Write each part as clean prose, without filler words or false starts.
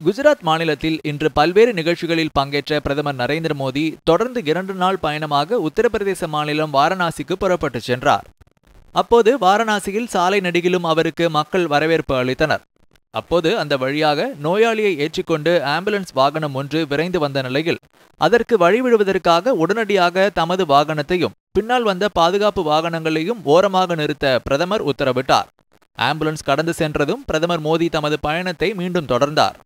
குஜராத் மாநிலத்தில் இன்று பல்வேறு நிகழ்ச்சிகளில் பங்கேற்ற பிரதமர் நரேந்திர மோடி தொடர்ந்து 2 நாள் பயணமாக உத்தரப்பிரதேச மாநிலம் வாரணாசிக்கு புறப்பட்டுச் சென்றார். அப்போது வாரணாசியில் சாலை நெடுகிலும் அவருக்கு மக்கள் வரவேற்பு அளித்தனர். அப்போது அந்த வழியாக நோயாளியை ஏற்றிக்கொண்டு ஆம்புலன்ஸ் வாகனம் ஒன்று விரைந்து வந்த நிலையில் அதற்கு வழிவிடுவதற்காக உடனடியாக தமது வாகனத்தையும் பின்னால் வந்த பாதுகாப்பு வாகனங்களையும் ஓரமாக நிறுத்த பிரதமர் உத்தரவிட்டார். ஆம்புலன்ஸ் கடந்து சென்றதும் பிரதமர் மோடி தமது பயணத்தை மீண்டும் தொடர்ந்தார்.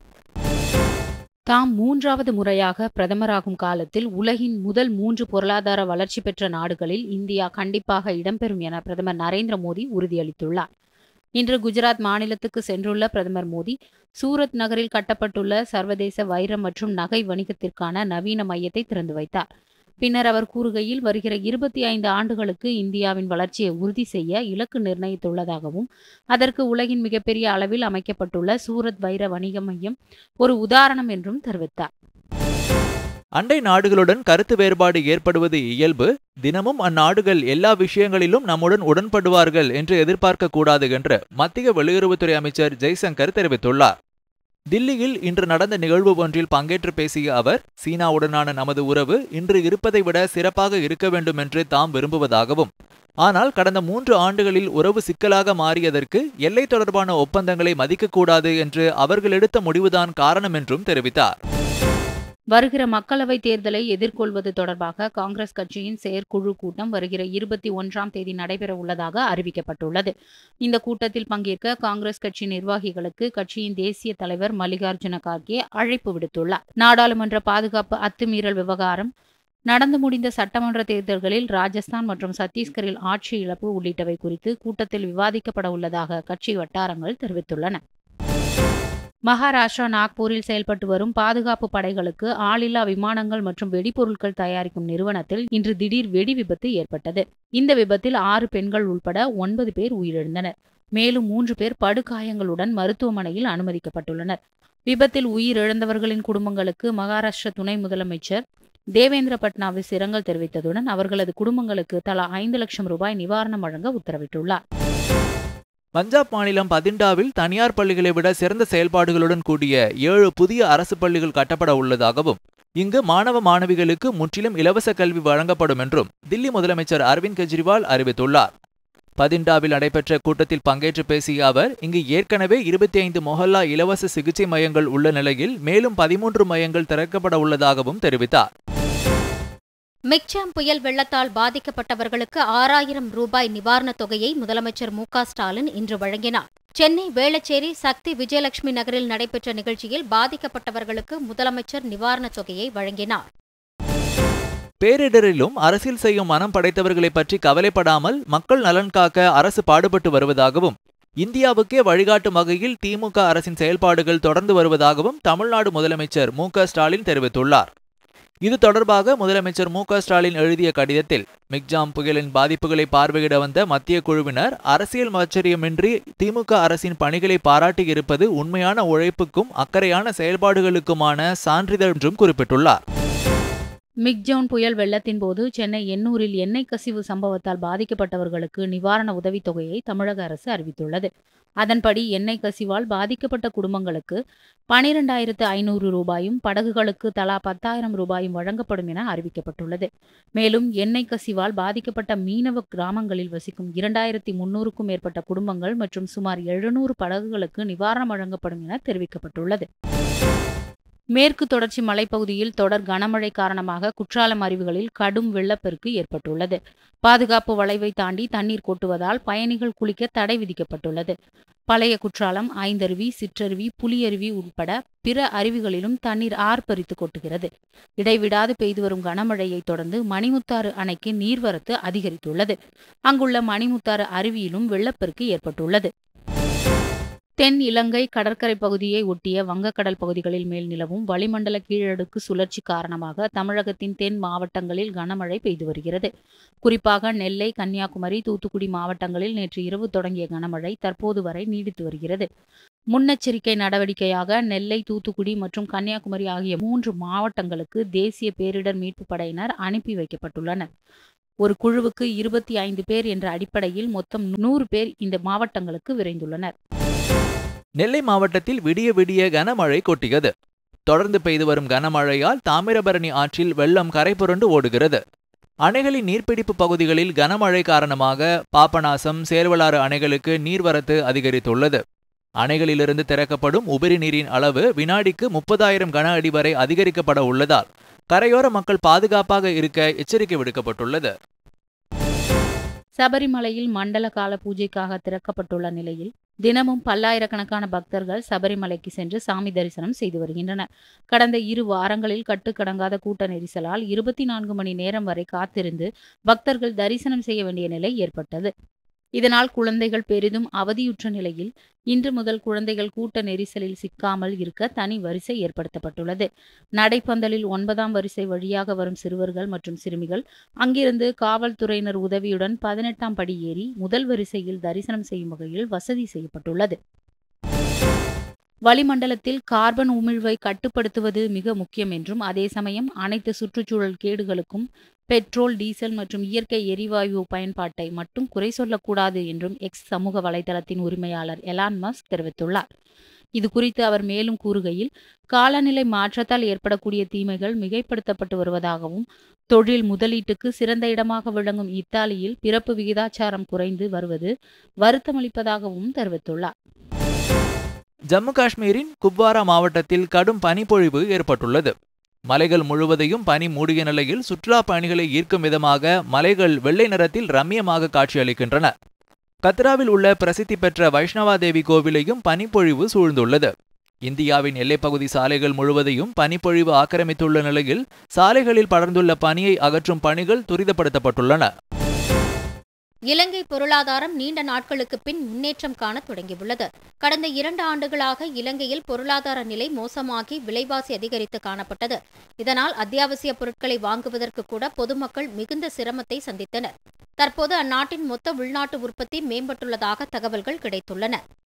தாம் 3வது முறையாக பிரதமராகும் காலத்தில் உலகின் முதல் 3 பொருளாதார வளர்ச்சி பெற்ற நாடுகளில் இந்தியா கண்டிப்பாக இடம்பெறும் என பிரதமர் நரேந்திர மோடி உறுதியளித்துள்ளார். இன்று குஜராத் மாநிலத்துக்கு சென்றுள்ள பிரதமர் மோடி சூரத் நகரில் கட்டப்பட்டுள்ள சர்வதேச வைரம் மற்றும் நகை வணிகத்திற்கான நவீன மையத்தை திறந்து வைத்தார். பின்னர் அவர் கூறுகையில், வருகிற 25 ஆண்டுகளுக்கு இந்தியாவின் வளர்ச்சியை உறுதி செய்ய இலக்கு நிர்ணயித்துள்ளதாகவும் அதற்கு உலகின் மிகப்பெரிய அளவில் அமைக்கப்பட்டுள்ள சூரத் வைர வணிக மையம் ஒரு உதாரணம் என்றும் தெரிவித்தார். அண்டை நாடுகளுடன் கருத்து வேறுபாடு ஏற்படுவது இயல்பு. தினமும் அந்நாடுகள் எல்லா விஷயங்களிலும் நம்முடன் உடன்படுவார்கள் என்று எதிர்பார்க்க கூடாது என்று மத்திய வெளியுறவுத்துறை அமைச்சர் ஜெய்சங்கர் தெரிவித்துள்ளார். தில்லியில் இன்று நடந்த நிகழ்வு ஒன்றில் பங்கேற்று பேசிய அவர், சீனாவுடனான நமது உறவு இன்று இருப்பதை விட சிறப்பாக இருக்க வேண்டும் என்று தாம் விரும்புவதாகவும், ஆனால் கடந்த 3 ஆண்டுகளில் உறவு சிக்கலாக மாறியதற்கு எல்லை தொடர்பான ஒப்பந்தங்களை மதிக்கக்கூடாது என்று அவர்கள் எடுத்த முடிவுதான் காரணம் என்றும் தெரிவித்தார். வருகிற மக்களவைத் தேர்தலை எதிர்கொள்வது தொடர்பாக காங்கிரஸ் கட்சியின் செயற்குழு கூட்டம் வருகிற 21ஆம் தேதி நடைபெற உள்ளதாக அறிவிக்கப்பட்டுள்ளது. இந்த கூட்டத்தில் பங்கேற்க காங்கிரஸ் கட்சி நிர்வாகிகளுக்கு கட்சியின் தேசிய தலைவர் மல்லிகார்ஜுன கார்கே அழைப்பு விடுத்துள்ளார். நாடாளுமன்ற பாதுகாப்பு அத்துமீறல் விவகாரம், நடந்து முடிந்த சட்டமன்ற தேர்தல்களில் ராஜஸ்தான் மற்றும் சத்தீஸ்கரில் ஆட்சி இழப்பு உள்ளிட்டவை குறித்து கூட்டத்தில் விவாதிக்கப்பட உள்ளதாக கட்சி வட்டாரங்கள் தெரிவித்துள்ளன. மகாராஷ்டிரா நாக்பூரில் செயல்பட்டு வரும் பாதுகாப்பு படைகளுக்கு ஆளில்லா விமானங்கள் மற்றும் வெடிபொருட்கள் தயாரிக்கும் நிறுவனத்தில் இன்று திடீர் வெடி விபத்து ஏற்பட்டது. இந்த விபத்தில் 6 பெண்கள் உள்பட 9 பேர் உயிரிழந்தனர். மேலும் 3 பேர் படுகாயங்களுடன் மருத்துவமனையில் அனுமதிக்கப்பட்டுள்ளனர். விபத்தில் உயிரிழந்தவர்களின் குடும்பங்களுக்கு மகாராஷ்டிர துணை முதலமைச்சர் தேவேந்திர பட்னாவிஸ் இரங்கல் தெரிவித்ததுடன் அவர்களது குடும்பங்களுக்கு தலா 5 லட்சம் ரூபாய் நிவாரணம் வழங்க உத்தரவிட்டுள்ளார். பஞ்சாப் மாநிலம் பதிண்டாவில் தனியார் பள்ளிகளை விட சிறந்த செயல்பாடுகளுடன் கூடிய 7 புதிய அரசு பள்ளிகள் கட்டப்பட உள்ளதாகவும், இங்கு மாணவ மாணவிகளுக்கு முற்றிலும் இலவச கல்வி வழங்கப்படும் என்றும் தில்லி முதலமைச்சர் அரவிந்த் கெஜ்ரிவால் அறிவித்துள்ளார். பதிண்டாவில் நடைபெற்ற கூட்டத்தில் பங்கேற்று பேசிய அவர், இங்கு ஏற்கனவே 25 மொஹல்லா இலவச சிகிச்சை மையங்கள் உள்ள நிலையில் மேலும் 13 மையங்கள் திறக்கப்பட உள்ளதாகவும் தெரிவித்தார். மிக்ஜாம் புயல் வெள்ளத்தால் பாதிக்கப்பட்டவர்களுக்கு 6000 ரூபாய் நிவாரணத் தொகையை முதலமைச்சர் மு.க.ஸ்டாலின் இன்று வழங்கினார். சென்னை வேளச்சேரி சக்தி விஜயலட்சுமி நகரில் நடைபெற்ற நிகழ்ச்சியில் பாதிக்கப்பட்டவர்களுக்கு முதலமைச்சர் நிவாரணத் தொகையை வழங்கினார். பேரிடரிலும் அரசியல் செய்யும் மனம் படைத்தவர்களை பற்றி கவலைப்படாமல் மக்கள் நலன் காக்க அரசு பாடுபட்டு வருவதாகவும், இந்தியாவுக்கே வழிகாட்டும் வகையில் திமுக அரசின் செயல்பாடுகள் தொடர்ந்து வருவதாகவும் தமிழ்நாடு முதலமைச்சர் மு.க.ஸ்டாலின் தெரிவித்துள்ளார். இது தொடர்பாக முதலமைச்சர் மு.க.ஸ்டாலின் எழுதிய கடிதத்தில், மிக்ஜாம் புயலின் பாதிப்புகளை பார்வையிட வந்த மத்திய குழுவினர் அரசியல் ஆச்சரியமின்றி திமுக அரசின் பணிகளை பாராட்டியிருப்பது உண்மையான உழைப்புக்கும் அக்கறையான செயல்பாடுகளுக்குமான சான்றிதழ் என்றும் குறிப்பிட்டுள்ளார். மிக்ஜாம் புயல் வெள்ளத்தின் போது சென்னை எண்ணூரில் எண்ணெய் கசிவு சம்பவத்தால் பாதிக்கப்பட்டவர்களுக்கு நிவாரண உதவித் தொகையை தமிழக அரசு அறிவித்துள்ளது. அதன்படி எண்ணெய் கசிவால் பாதிக்கப்பட்ட குடும்பங்களுக்கு 12,500 ரூபாயும், படகுகளுக்கு தலா 10,000 ரூபாயும் வழங்கப்படும் என அறிவிக்கப்பட்டுள்ளது. மேலும் எண்ணெய் கசிவால் பாதிக்கப்பட்ட மீனவ கிராமங்களில் வசிக்கும் 2,300க்கும் மேற்பட்ட குடும்பங்கள் மற்றும் சுமார் 700 படகுகளுக்கு நிவாரணம் வழங்கப்படும் என தெரிவிக்கப்பட்டுள்ளது. மேற்கு தொடர்ச்சி மலைப்பகுதியில் தொடர் கனமழை காரணமாக குற்றாலம் அருவிகளில் கடும் வெள்ளப்பெருக்கு ஏற்பட்டுள்ளது. பாதுகாப்பு வளைவை தாண்டி தண்ணீர் கொட்டுவதால் பயணிகள் குளிக்க தடை விதிக்கப்பட்டுள்ளது. பழைய குற்றாலம், ஐந்தருவி, சிற்றருவி, புலியருவி உட்பட பிற அருவிகளிலும் தண்ணீர் ஆர்ப்பரித்து கொட்டுகிறது. இடைவிடாது பெய்து வரும் கனமழையை தொடர்ந்து மணிமுத்தாறு அணைக்கு நீர்வரத்து அதிகரித்துள்ளது. அங்குள்ள மணிமுத்தாறு அருவியிலும் வெள்ளப்பெருக்கு ஏற்பட்டுள்ளது. தென் இலங்கை கடற்கரை பகுதியை ஒட்டிய வங்கக்கடல் பகுதிகளில் மேல் நிலவும் வளிமண்டல கீழடுக்கு சுழற்சி காரணமாக தமிழகத்தின் தென் மாவட்டங்களில் கனமழை பெய்து வருகிறது. குறிப்பாக நெல்லை, கன்னியாகுமரி, தூத்துக்குடி மாவட்டங்களில் நேற்று இரவு தொடங்கிய கனமழை தற்போது வரை நீடித்து வருகிறது. முன்னெச்சரிக்கை நடவடிக்கையாக நெல்லை, தூத்துக்குடி மற்றும் கன்னியாகுமரி ஆகிய 3 மாவட்டங்களுக்கு தேசிய பேரிடர் மீட்பு படையினர் அனுப்பி வைக்கப்பட்டுள்ளனர். ஒரு குழுவுக்கு 25 பேர் என்ற அடிப்படையில் மொத்தம் 100 பேர் இந்த மாவட்டங்களுக்கு விரைந்துள்ளனர். நெல்லை மாவட்டத்தில் விடிய விடிய கனமழை கொட்டியது. தொடர்ந்து பெய்து வரும் கனமழையால் தாமிரபரணி ஆற்றில் வெள்ளம் கரைபுரண்டு ஓடுகிறது. அணைகளின் நீர்பிடிப்பு பகுதிகளில் கனமழை காரணமாக பாபநாசம், சேர்வலாறு அணைகளுக்கு நீர்வரத்து அதிகரித்துள்ளது. அணைகளிலிருந்து திறக்கப்படும் உபரி நீரின் அளவு வினாடிக்கு 30,000 கன அடி வரை அதிகரிக்கப்பட உள்ளதால் கரையோர மக்கள் பாதுகாப்பாக இருக்க எச்சரிக்கை விடுக்கப்பட்டுள்ளது. சபரிமலையில் மண்டல கால பூஜைக்காக திறக்கப்பட்டுள்ள நிலையில் தினமும் பல்லாயிரக்கணக்கான பக்தர்கள் சபரிமலைக்கு சென்று சாமி தரிசனம் செய்து வருகின்றனர். கடந்த 2 வாரங்களில் கட்டுக்கடங்காத கூட்ட நெரிசலால் 24 மணி நேரம் வரை காத்திருந்து பக்தர்கள் தரிசனம் செய்ய வேண்டிய நிலை ஏற்பட்டது. இதனால் குழந்தைகள் பெரிதும் அவதியுற்ற நிலையில் இன்று முதல் குழந்தைகள் கூட்ட நெரிசலில் சிக்காமல் இருக்க தனி வரிசை ஏற்படுத்தப்பட்டுள்ளது. நடைப்பந்தலில் 9ஆம் வரிசை வழியாக வரும் சிறுவர்கள் மற்றும் சிறுமிகள் அங்கிருந்து காவல்துறையினர் உதவியுடன் 18ஆம் படி ஏறி முதல் வரிசையில் தரிசனம் செய்யும் வகையில் வசதி செய்யப்பட்டுள்ளது. வளிமண்டலத்தில் கார்பன் உமிழ்வை கட்டுப்படுத்துவது மிக முக்கியம் என்றும், அதே சமயம் அனைத்து சுற்றுச்சூழல் கேடுகளுக்கும் பெட்ரோல், டீசல் மற்றும் இயற்கை எரிவாயு பயன்பாட்டை மட்டும் குறை சொல்லக்கூடாது என்றும் எக்ஸ் சமூக வலைதளத்தின் உரிமையாளர் எலான் மஸ்க் தெரிவித்துள்ளார். இது குறித்து அவர் மேலும் கூறுகையில், காலநிலை மாற்றத்தால் ஏற்படக்கூடிய தீமைகள் மிகைப்படுத்தப்பட்டு வருவதாகவும், தொழில் முதலீட்டுக்கு சிறந்த இடமாக விளங்கும் இத்தாலியில் பிறப்பு விகிதாச்சாரம் குறைந்து வருவது வருத்தமளிப்பதாகவும் தெரிவித்துள்ளார். ஜம்மு காஷ்மீரின் குப்வாரா மாவட்டத்தில் கடும் பனிப்பொழிவு ஏற்பட்டுள்ளது. மலைகள் முழுவதையும் பனி மூடிய நிலையில் சுற்றுலா பயணிகளை ஈர்க்கும் விதமாக மலைகள் வெள்ளை நிறத்தில் ரம்மியமாக காட்சியளிக்கின்றன. கத்ராவில் உள்ள பிரசித்தி பெற்ற வைஷ்ணவா தேவி கோவிலையும் பனிப்பொழிவு சூழ்ந்துள்ளது. இந்தியாவின் எல்லைப்பகுதி சாலைகள் முழுவதையும் பனிப்பொழிவு ஆக்கிரமித்துள்ள நிலையில் சாலைகளில் படர்ந்துள்ள பனியை அகற்றும் பணிகள் துரிதப்படுத்தப்பட்டுள்ளன. இலங்கை பொருளாதாரம் நீண்ட நாட்களுக்கு பின் முன்னேற்றம் காண தொடங்கியுள்ளது. கடந்த 2 ஆண்டுகளாக இலங்கையில் பொருளாதார நிலை மோசமாகி விலைவாசி அதிகரித்து காணப்பட்டது. இதனால் அத்தியாவசிய பொருட்களை வாங்குவதற்கு கூட பொதுமக்கள் மிகுந்த சிரமத்தை சந்தித்தனர். தற்போது அந்நாட்டின் மொத்த உள்நாட்டு உற்பத்தி மேம்பட்டுள்ளதாக தகவல்கள் கிடைத்துள்ளன.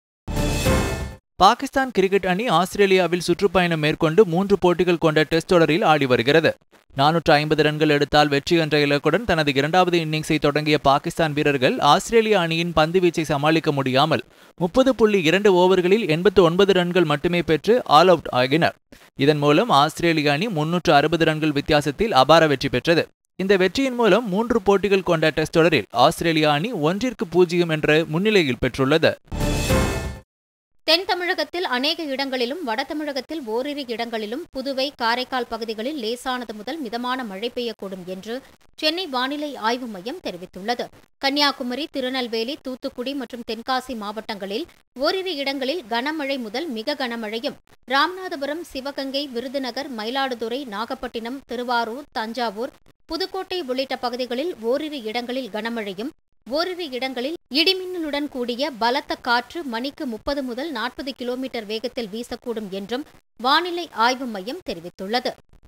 பாகிஸ்தான் கிரிக்கெட் அணி ஆஸ்திரேலியாவில் சுற்றுப்பயணம் மேற்கொண்டு 3 போட்டிகள் கொண்ட டெஸ்ட் தொடரில் ஆடி வருகிறது. 450 ரன்கள் எடுத்தால் வெற்றி என்ற இலக்குடன் தனது 2வது இன்னிங்ஸை தொடங்கிய பாகிஸ்தான் வீரர்கள் ஆஸ்திரேலிய அணியின் பந்துவீச்சை சமாளிக்க முடியாமல் 30.2 ஓவர்களில் 89 ரன்கள் மட்டுமே பெற்று ஆல் அவுட் ஆகினர். இதன் மூலம் ஆஸ்திரேலிய அணி 360 ரன்கள் வித்தியாசத்தில் அபார வெற்றி பெற்றது. இந்த வெற்றியின் மூலம் 3 போட்டிகள் கொண்ட டெஸ்ட் தொடரில் ஆஸ்திரேலிய அணி 1-0 என்ற முன்னிலையில் பெற்றுள்ளது. தென் தமிழகத்தில் அநேக இடங்களிலும், வட தமிழகத்தில் ஓரிரு இடங்களிலும், புதுவை, காரைக்கால் பகுதிகளில் லேசானது முதல் மிதமான மழை பெய்யக்கூடும் என்று சென்னை வானிலை ஆய்வு மையம் தெரிவித்துள்ளது. கன்னியாகுமரி, திருநெல்வேலி, தூத்துக்குடி மற்றும் தென்காசி மாவட்டங்களில் ஓரிரு இடங்களில் கனமழை முதல் மிக கனமழையும், ராமநாதபுரம், சிவகங்கை, விருதுநகர், மயிலாடுதுறை, நாகப்பட்டினம், திருவாரூர், தஞ்சாவூர், புதுக்கோட்டை உள்ளிட்ட பகுதிகளில் ஓரிரு இடங்களில் கனமழையும், ஓரிரு இடங்களில் இடிமின்னலுடன் கூடிய பலத்த காற்று மணிக்கு 30 முதல் 40 கிலோமீட்டர் வேகத்தில் வீசக்கூடும் என்றும் வானிலை ஆய்வு மையம் தெரிவித்துள்ளது.